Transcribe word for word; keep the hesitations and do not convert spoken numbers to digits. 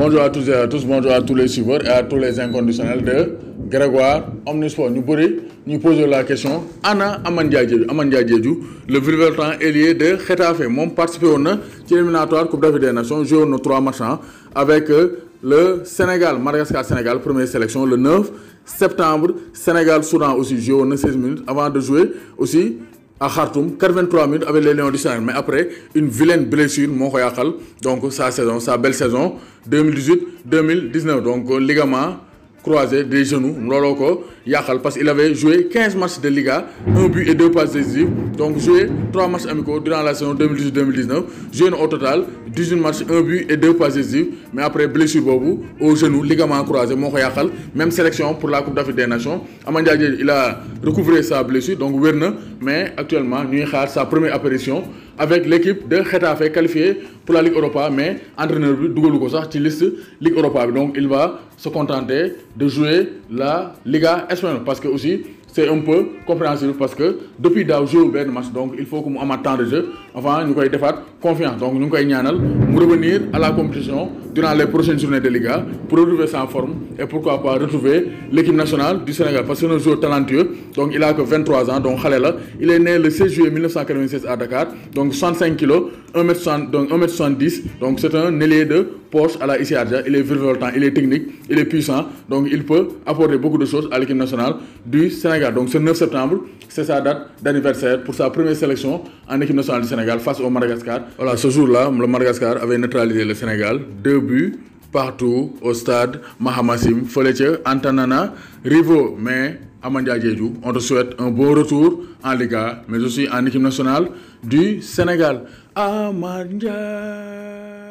Bonjour à tous et à tous, bonjour à tous les suiveurs et à tous les inconditionnels de Grégoire Omnisport. Nous nous posons la question, Anna Amandia Diédhiou, le virevoltant ailier de Getafe, mon participé au éliminatoire Coupe d'Afrique des Nations, joué nos trois matchs avec le Sénégal, Madagascar-Sénégal, première sélection, le neuf septembre, Sénégal-Soudan aussi joué au seize minutes avant de jouer aussi à Khartoum, quatre-vingt-trois minutes avec les Lions du Sahel. Mais après, une vilaine blessure, mon Royakal, donc sa saison, sa belle saison, deux mille dix-huit deux mille dix-neuf. Donc, ligament croisé des genoux, Mloloko, Yakal, parce qu'il avait joué quinze matchs de Liga, un but et deux passes décisives. Donc, joué trois matchs amicaux durant la saison deux mille dix-huit deux mille dix-neuf. Joué au total dix-huit matchs, un but et deux passes décisives. Mais après, blessure Bobu, au genou, ligament croisé, mon Royakal, même sélection pour la Coupe d'Afrique des Nations. Amandia Diédhiou, il a recouvré sa blessure, donc Werner, mais actuellement, nous avons sa première apparition avec l'équipe de Getafe qualifiée pour la Ligue Europa, mais entraîneur Dougalou Kosa, qui liste Ligue Europa. Donc il va se contenter de jouer la Liga espagnole parce que aussi c'est un peu compréhensible parce que depuis d'avoir joué au match, donc il faut que nous ayons temps de jeu avant nous ayons fait confiance. Donc nous allons revenir à la compétition durant les prochaines journées de Liga pour retrouver sa forme et pourquoi pas retrouver l'équipe nationale du Sénégal parce que c'est un joueur talentueux, donc il a que vingt-trois ans, donc Khalela, il est né le seize juillet mille neuf cent quatre-vingt-seize à Dakar, donc soixante-cinq kilos, un mètre soixante-dix, donc c'est un ailier de poche à la Issy Adja, il est virevoltant, il est technique, il est puissant, donc il peut apporter beaucoup de choses à l'équipe nationale du Sénégal. Donc ce neuf septembre, c'est sa date d'anniversaire pour sa première sélection en équipe nationale du Sénégal face au Madagascar. Voilà, ce jour-là, le Madagascar avait neutralisé le Sénégal, deux buts partout au stade Mahamassim, Foleche, Antanana, Rivo, mais Amandia Diédhiou, on te souhaite un bon retour en Liga, mais aussi en équipe nationale du Sénégal. Amandia.